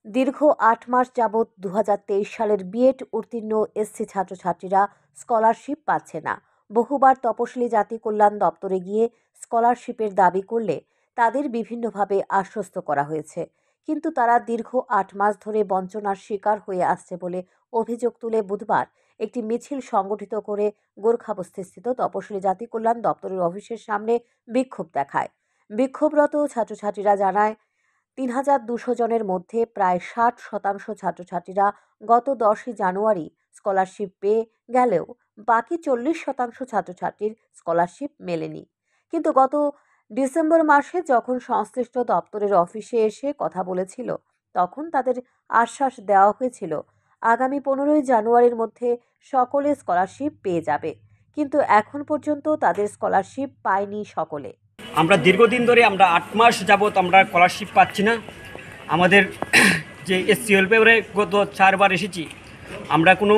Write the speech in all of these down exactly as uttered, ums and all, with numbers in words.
দীর্ঘ আট মাস যাবৎ দু হাজার তেইশ সালের বিএড উত্তীর্ণ এসসি ছাত্রছাত্রীরা স্কলারশিপ পাচ্ছে না। বহুবার তপশিলি জাতি কল্যাণ দপ্তরে গিয়ে স্কলারশিপের দাবি করলে তাদের বিভিন্নভাবে আশ্বস্ত করা হয়েছে, কিন্তু তারা দীর্ঘ আট মাস ধরে বঞ্চনার শিকার হয়ে আসছে বলে অভিযোগ তুলে বুধবার একটি মিছিল সংগঠিত করে গোর্খাবস্তিস্থিত তপশিলি জাতি কল্যাণ দপ্তরের অফিসের সামনে বিক্ষোভ দেখায়। বিক্ষোভরত ছাত্রছাত্রীরা জানায়, তিন হাজার দুশো জনের মধ্যে প্রায় ষাট শতাংশ ছাত্রছাত্রীরা গত দশই জানুয়ারি স্কলারশিপ পেয়ে গেলেও বাকি চল্লিশ শতাংশ ছাত্রছাত্রীর স্কলারশিপ মেলেনি। কিন্তু গত ডিসেম্বর মাসে যখন সংশ্লিষ্ট দপ্তরের অফিসে এসে কথা বলেছিল, তখন তাদের আশ্বাস দেওয়া হয়েছিল আগামী পনেরোই জানুয়ারির মধ্যে সকলে স্কলারশিপ পেয়ে যাবে, কিন্তু এখন পর্যন্ত তাদের স্কলারশিপ পায়নি সকলে। আমরা দীর্ঘদিন ধরে আমরা আট মাস যাবৎ আমরা স্কলারশিপ পাচ্ছি না। আমাদের যে এসসি ওয়েলফেয়ারে গত চারবার এসেছি, আমরা কোনো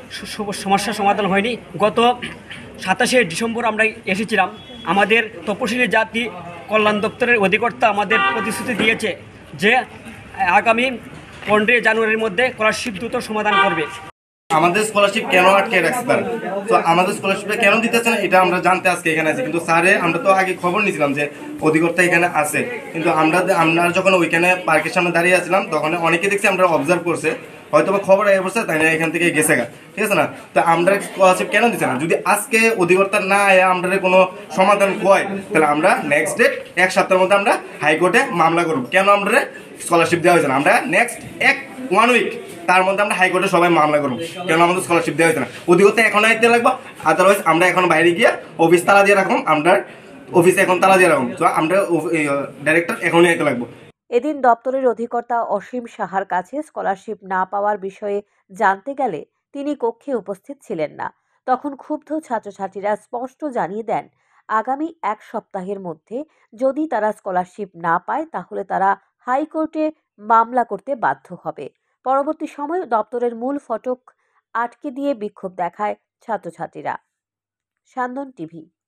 সমস্যার সমাধান হয়নি। গত সাতাশে ডিসেম্বর আমরা এসেছিলাম। আমাদের তপশিলি জাতি কল্যাণ দপ্তরের অধিকর্তা আমাদের প্রতিশ্রুতি দিয়েছে যে আগামী পনেরোই জানুয়ারির মধ্যে স্কলারশিপ দ্রুত সমাধান করবে। আমাদের স্কলারশিপ কেন আটকে রাখছে তারা, তো আমাদের স্কলারশিপটা কেন দিতেছে না এটা আমরা জানতে আজকে এখানে আছি। কিন্তু স্যারে আমরা তো আগে খবর নিয়েছিলাম যে অধিকর্তা এখানে আছে, কিন্তু আমরা আমরা যখন ওইখানে পার্কের সামনে দাঁড়িয়ে আসছিলাম তখন অনেকে দেখছি আমরা অবজার্ভ করছে, হয়তো বা খবর আগে পড়ছে তাই না এখান থেকে গেছে গা, ঠিক আছে না। তো আমরা স্কলারশিপ কেন দিচ্ছে না? যদি আজকে অধিকর্তা না আয়া আমরা কোনো সমাধান হয়, তাহলে আমরা নেক্সট ডেট এক সপ্তাহের মধ্যে আমরা হাইকোর্টে মামলা করব কেন আমরা স্কলারশিপ দেওয়া হয়েছে না। আমরা নেক্সট এক ওয়ান উইক তার মধ্যে আমরা হাইকোর্টে সবাই মামলা করবো কেন আমাদের স্কলারশিপ দেওয়া হয়েছে না। অধিকর্তা এখন আইতে লাগবো, আদারওয়াইজ আমরা এখন বাইরে গিয়ে অফিস তালা দিয়ে রাখুন, আমরা অফিসে এখন তালা দিয়ে রাখুন, তো আমরা ডাইরেক্টর এখনই আইতে লাগবো। এদিন দপ্তরের অধিকর্তা অসীম সাহার কাছে স্কলারশিপ না পাওয়ার বিষয়ে জানতে গেলে তিনি কক্ষে উপস্থিত ছিলেন না। তখন ক্ষুব্ধ ছাত্রছাত্রীরা স্পষ্ট জানিয়ে দেন, আগামী এক সপ্তাহের মধ্যে যদি তারা স্কলারশিপ না পায় তাহলে তারা হাইকোর্টে মামলা করতে বাধ্য হবে। পরবর্তী সময় দপ্তরের মূল ফটক আটকে দিয়ে বিক্ষোভ দেখায় ছাত্রছাত্রীরা। সান্দন টিভি।